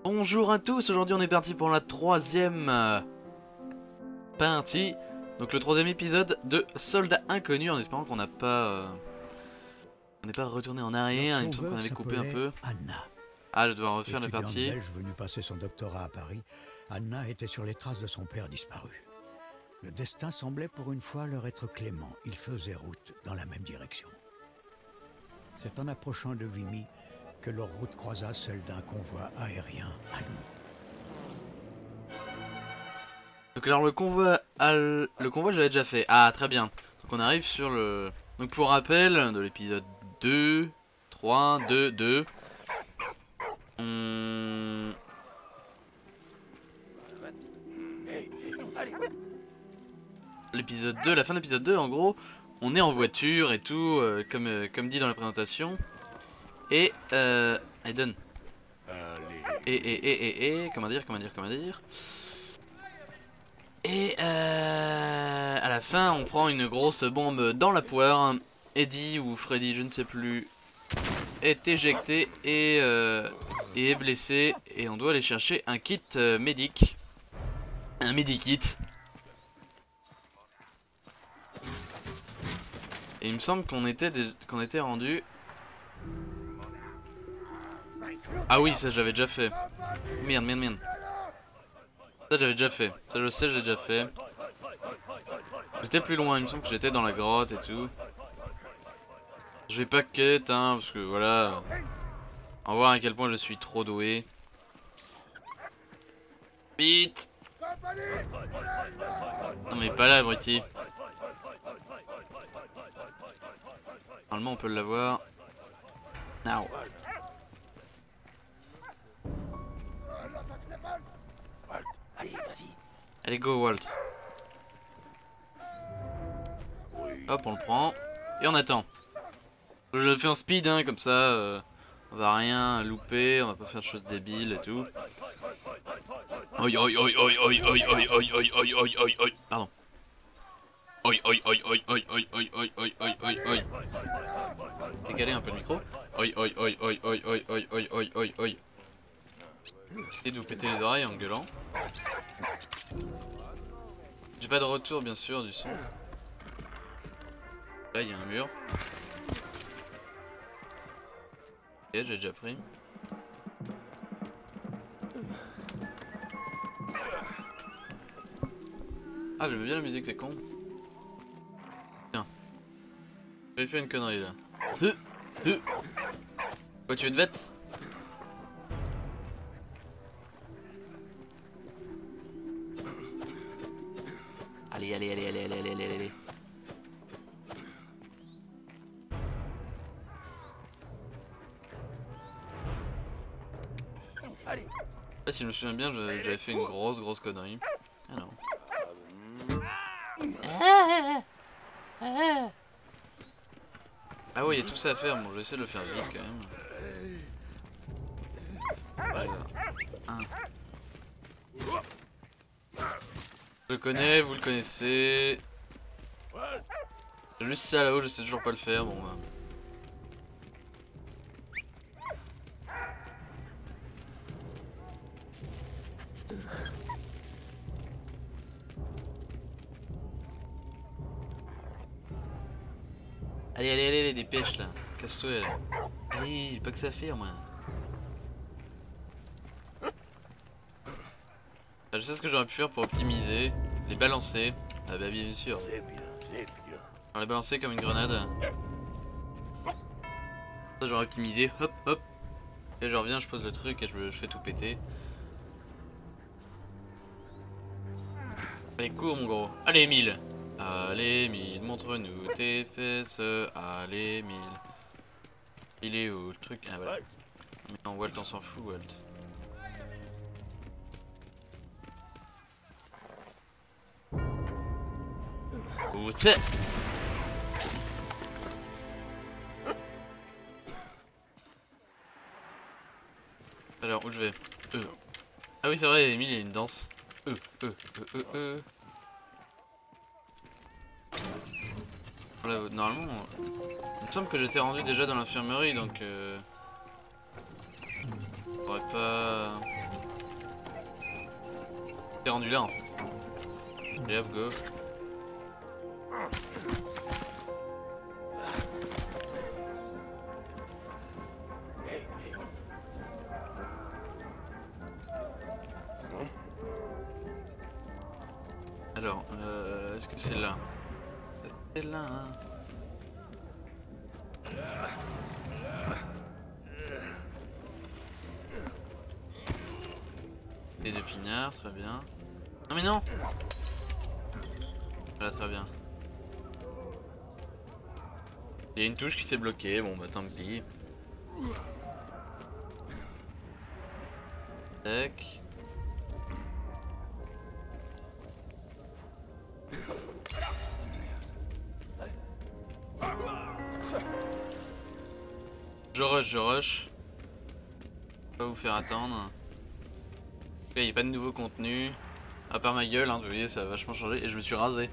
Bonjour à tous, aujourd'hui on est parti pour la troisième partie. Donc le troisième épisode de Soldats Inconnus, en espérant qu'on n'a pas on n'est pas retourné en arrière, il me semble qu'on avait coupé un peu. Anna. Ah, je dois refaire la Étudiante partie. belge venue passer son doctorat à Paris, Anna était sur les traces de son père disparu. Le destin semblait pour une fois leur être clément. Ils faisaient route dans la même direction. C'est en approchant de Vimy que leur route croisa celle d'un convoi aérien allemand. Donc alors le convoi j'avais déjà fait. Ah très bien. Donc on arrive sur le... Donc pour rappel de l'épisode 2, 3, 2, 2. L'épisode 2, la fin de l'épisode 2 en gros, on est en voiture et tout, comme dit dans la présentation. Et Aiden. Comment dire. Et à la fin, on prend une grosse bombe dans la poire. Eddie ou Freddy, je ne sais plus, est éjecté et est blessé. Et on doit aller chercher un kit médic. Un medikit. Et il me semble qu'on était rendu. Ah oui, ça j'avais déjà fait. Merde. Ça j'avais déjà fait. Ça je sais, j'ai déjà fait. J'étais plus loin, il me semble que j'étais dans la grotte et tout. Je vais pas quête, hein, parce que voilà. On va voir à quel point je suis trop doué. Vite! Non mais pas là, abruti. Normalement on peut l'avoir. Now. Allez go Walt. Hop, on le prend. Et on attend. Je le fais en speed, hein, comme ça on va rien louper, on va pas faire de choses débiles et tout. Oi. Pardon. Oi. Décaler un peu le micro. Oi. Essayez de vous péter les oreilles en gueulant. J'ai pas de retour bien sûr du son. Là il y a un mur. Ok, j'ai déjà pris. Ah, j'aime bien la musique, c'est con. Tiens. J'ai fait une connerie là. Quoi, tu veux te vête? Allez. Là, si je me souviens bien, j'avais fait une grosse connerie. Ah non. Ah ouais, il y a tout ça à faire. Bon, je vais essayer de le faire vite quand même. Voilà. Je le connais, vous le connaissez. J'ai juste ça là-haut, je sais toujours pas le faire. Bon, bah. Allez, dépêche là. Casse-toi là. Allez, pas que ça à faire moi. Je sais ce que j'aurais pu faire pour optimiser. Les balancer. Ah bah bien sûr. Alors, les balancer comme une grenade. Ça j'aurais optimisé. Hop. Et je reviens, je pose le truc et je fais tout péter. Allez, cours mon gros. Allez, 1000. Allez, 1000, montre-nous tes fesses. Allez, 1000. Il est où le truc? Ah voilà. Non, Walt, on s'en fout, Walt. Où c'est? Alors, où je vais? Ah oui, c'est vrai, Emile, il y a une danse. Voilà, normalement, il me semble que j'étais rendu déjà dans l'infirmerie, donc on pourrait pas... T'es rendu là en fait. Allez hop, go. Alors, est-ce que c'est là? Est-ce que c'est là hein? Les deux pignards, très bien. Non mais non! Voilà, très bien. Il y a une touche qui s'est bloquée, bon bah tant pis. Tac. Je rush. Pas vous faire attendre. Il n'y a pas de nouveau contenu. À part ma gueule, hein, vous voyez, ça a vachement changé et je me suis rasé.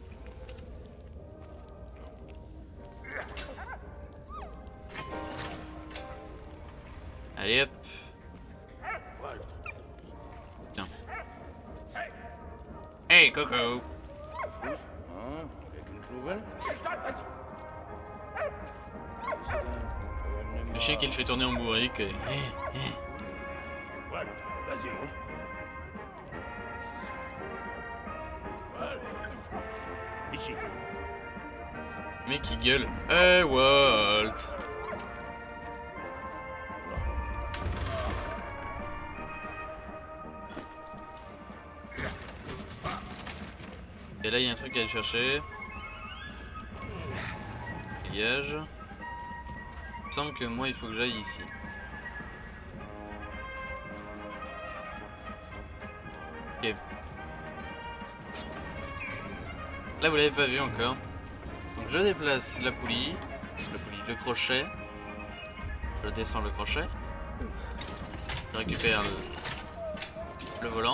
Allez hop. Tiens. Hey Coco. Le chien qui le fait tourner en bourrique. Le mec qui gueule. Hey Walt. Et là il y a un truc à aller chercher. Dégage. Il me semble que moi il faut que j'aille ici. Ok. Là vous l'avez pas vu encore. Donc je déplace la poulie, le crochet. Je descends le crochet. Je récupère le volant.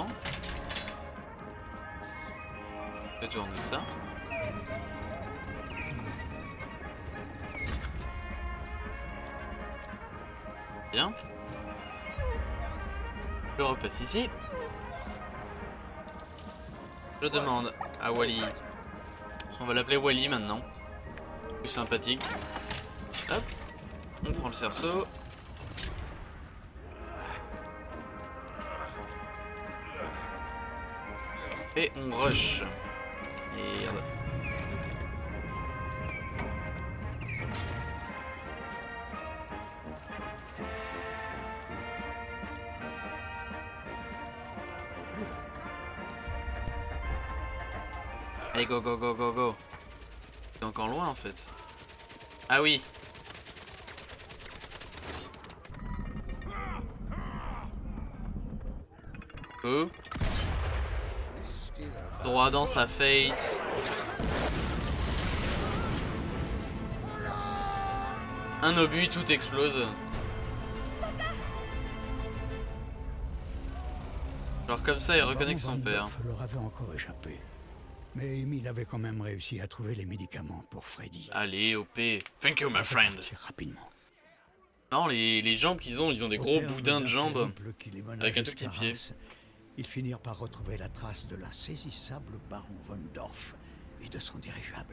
Je vais tourner ça. Bien. Je repasse ici. Je demande à Wally. On va l'appeler Wally maintenant. Plus sympathique. Hop. On prend le cerceau. Et on rush. Merde. Allez, go, go, go, go, go. C'est encore loin en fait. Ah oui. Oh. Droit dans sa face. Un obus, tout explose. Alors comme ça, il reconnaît que son père. Leur avait encore échappé. Mais Emile avait quand même réussi à trouver les médicaments pour Freddy. Allez, OP. Thank you, my friend. Rapidement. Non, les jambes qu'ils ont, ils ont des gros boudins de jambes. Avec un tout petit pied. Ils finirent par retrouver la trace de l'insaisissable baron von Dorf et de son dirigeable.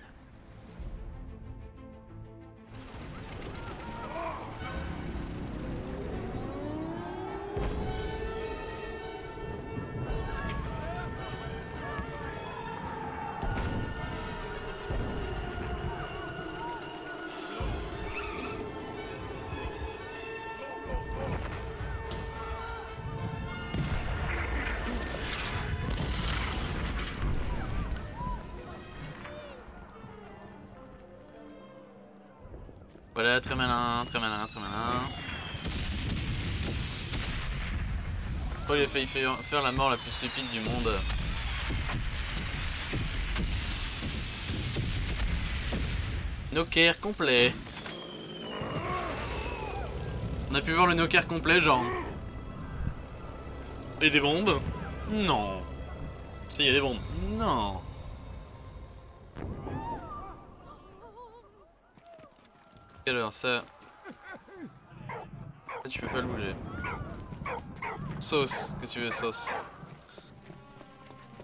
Voilà, très malin, très malin, très malin. Oh, il a failli faire la mort la plus stupide du monde. Nocker complet. On a pu voir le Nocker complet, genre. Et des bombes? Non. Si, il y a des bombes. Non. Alors ça tu peux pas le bouger. Sauce, que tu veux sauce.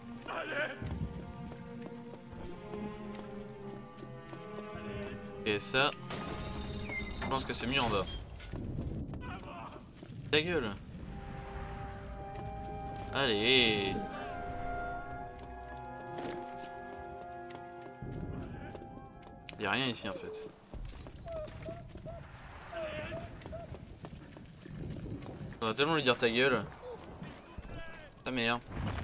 Ok, ça. Je pense que c'est mieux en bas. Ta gueule. Allez. Y'a rien ici en fait. On va tellement lui dire ta gueule. Ta mère.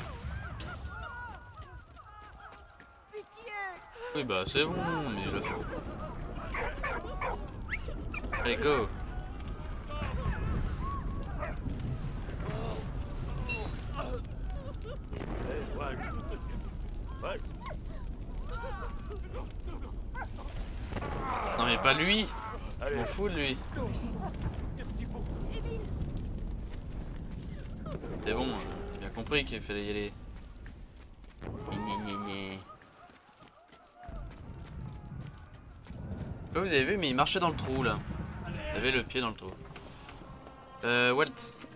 Oui bah c'est bon, mais je... Allez go. Non mais pas lui. Je m'en fous de lui. C'est bon, j'ai bien compris qu'il fallait y aller. Vous avez vu, mais il marchait dans le trou là. Il avait le pied dans le trou. Walt.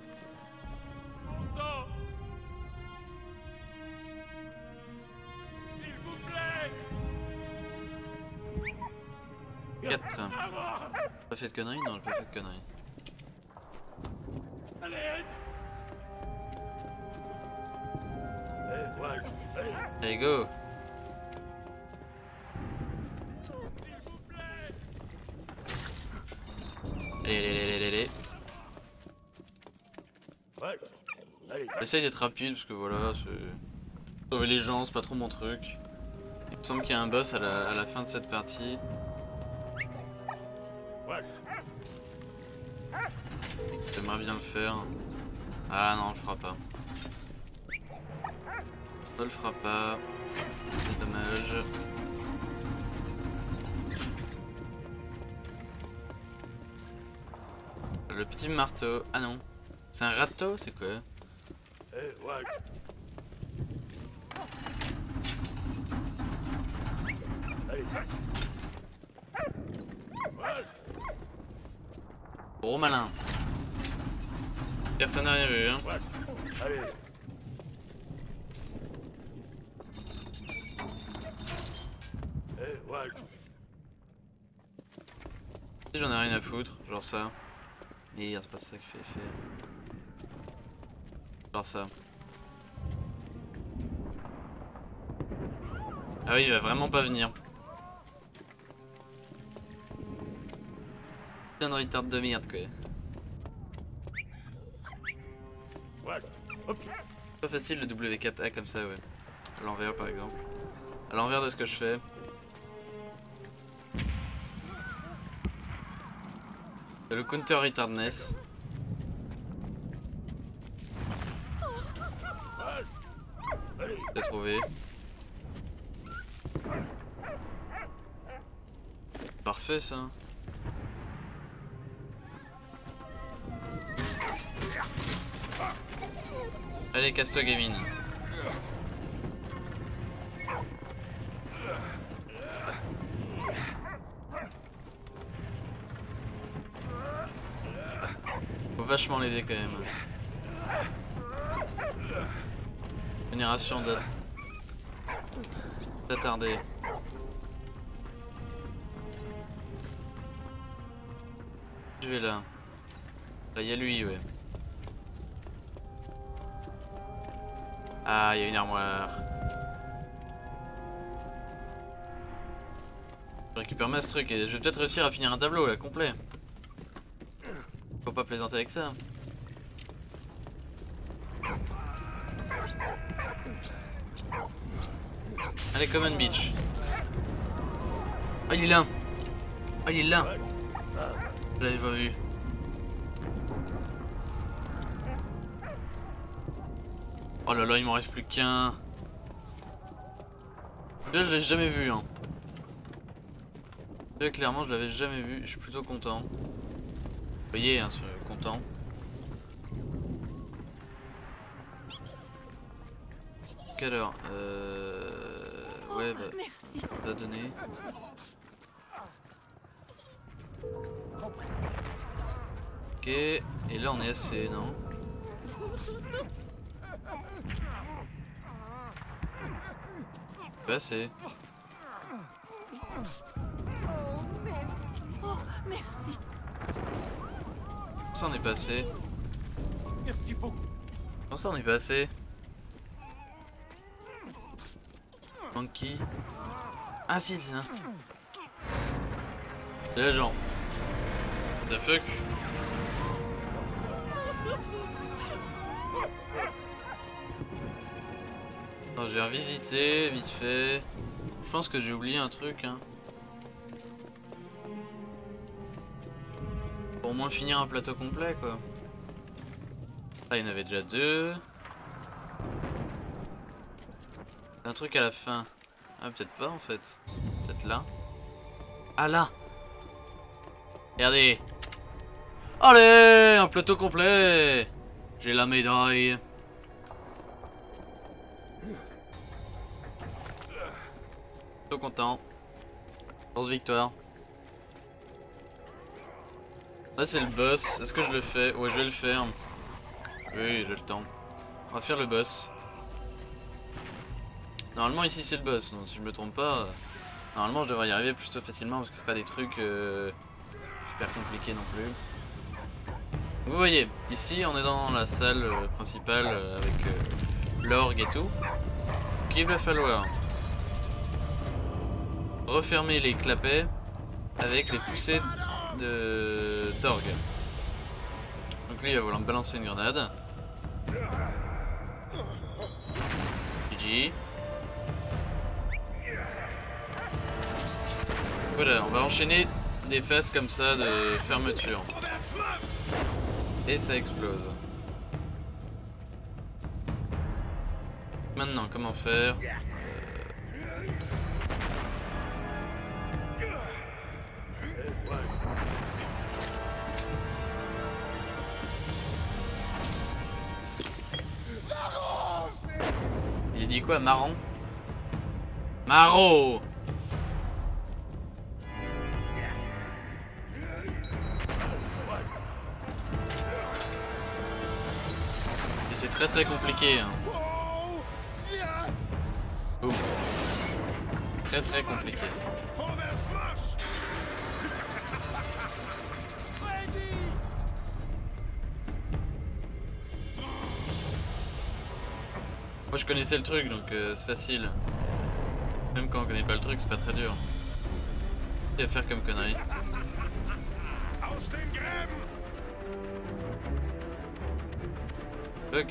Quatre. Pas fait de conneries? Non, j'ai pas fait de conneries. Allez go. Allez. J'essaye d'être rapide parce que voilà, sauver les gens, c'est pas trop mon truc. Il me semble qu'il y a un boss à la fin de cette partie. J'aimerais bien le faire. Ah non, on le fera pas. On le fera pas. C'est dommage. Le petit marteau. Ah non. C'est un râteau, c'est quoi? Gros malin. Personne n'a rien vu, hein. Si j'en ai rien à foutre, genre ça. Merde, c'est pas ça qui fait l'effet. Genre ça. Ah oui, il va vraiment pas venir. Putain de retard de merde quoi. Pas facile le W4A comme ça, ouais. À l'envers par exemple. À l'envers de ce que je fais. Le counter retardness. J'ai trouvé. Parfait ça. Allez, casse-toi gamine. Faut vachement l'aider quand même. Génération d'attardé. Je vais là. Là, il y a lui, ouais. Ah, il y a une armoire. Je récupère masse truc et je vais peut-être réussir à finir un tableau là, complet. Faut pas plaisanter avec ça. Allez, Common Beach. Ah, il est là. Ah, il est là. Je l'avais pas vu. Oh là là, il m'en reste plus qu'un. Là, je l'ai jamais vu, hein. Là, clairement, je l'avais jamais vu. Je suis plutôt content. Vous voyez, hein, content. Quelle heure? Ouais, bah, merci. va donner. Ok, et là on est assez, non? Pas assez. Merci. Comment ça on est passé? Merci beaucoup. Comment ça on est passé? Monkey. Ah si, c'est là. C'est l'agent. The fuck? Attends, je vais revisiter vite fait. Je pense que j'ai oublié un truc hein. Pour au moins finir un plateau complet quoi. Ah, il y en avait déjà deux. Un truc à la fin. Ah, peut-être pas en fait. Peut-être là. Ah là! Regardez! Allez! Un plateau complet! J'ai la médaille. Trop content. Grosse victoire. Là c'est le boss. Est-ce que je le fais? Ouais, je vais le faire. Oui, j'ai le temps. On va faire le boss. Normalement ici c'est le boss, donc si je me trompe pas, normalement je devrais y arriver plutôt facilement parce que c'est pas des trucs super compliqués non plus. Vous voyez, ici on est dans la salle principale avec l'orgue et tout. Donc il va falloir refermer les clapets avec les poussées d'orgue. Donc lui il va vouloir me balancer une grenade. GG. Voilà, on va enchaîner des phases comme ça de fermeture. Et ça explose. Maintenant, comment faire? Il dit quoi, marron? Marron! C'est très compliqué. Hein. Boum. Très compliqué. Moi je connaissais le truc donc c'est facile. Même quand on connaît pas le truc c'est pas très dur. Qu'est-ce à faire comme connerie? Fuck.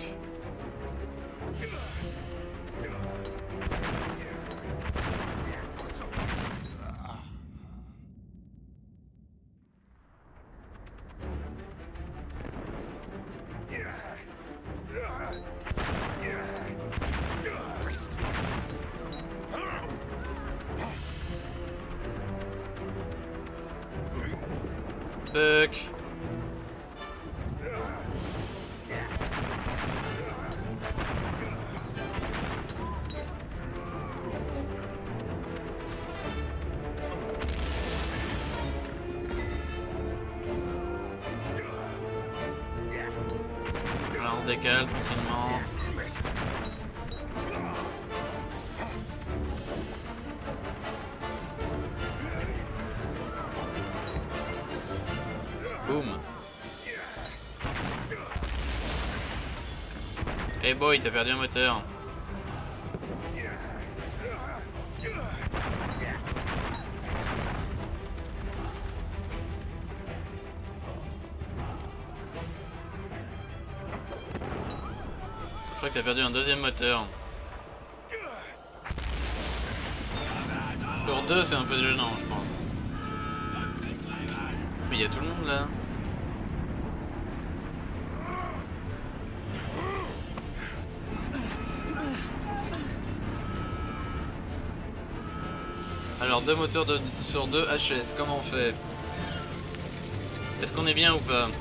Fuck. Voilà, on se décale tranquillement. Boum. Hey boy, t'as perdu un moteur. Je crois que t'as perdu un deuxième moteur. Sur deux, c'est un peu gênant, je pense. Mais il y a tout le monde là. Alors, deux moteurs sur deux HS, comment on fait? Est-ce qu'on est bien ou pas?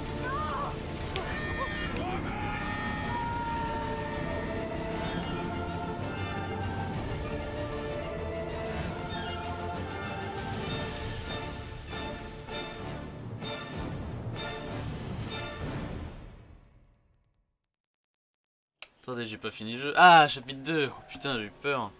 Attendez, j'ai pas fini le jeu. Ah, chapitre 2. Oh, putain, j'ai eu peur.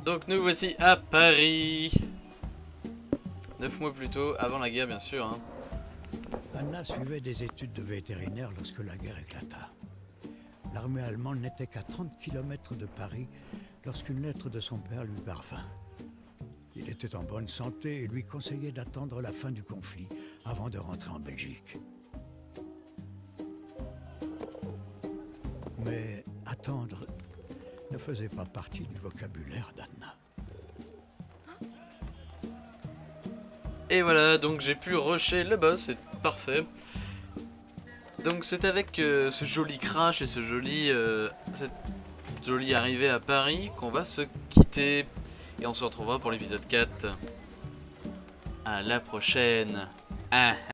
Donc nous voici à Paris. 9 mois plus tôt, avant la guerre bien sûr. Hein. Anna suivait des études de vétérinaire lorsque la guerre éclata. L'armée allemande n'était qu'à 30 km de Paris lorsqu'une lettre de son père lui parvint. Il était en bonne santé et lui conseillait d'attendre la fin du conflit avant de rentrer en Belgique. Mais attendre ne faisait pas partie du vocabulaire d'Anna. Et voilà, donc j'ai pu rusher le boss, c'est parfait. Donc c'est avec ce joli crash et cette jolie arrivée à Paris qu'on va se quitter. Et on se retrouvera pour l'épisode 4. À la prochaine. Ah.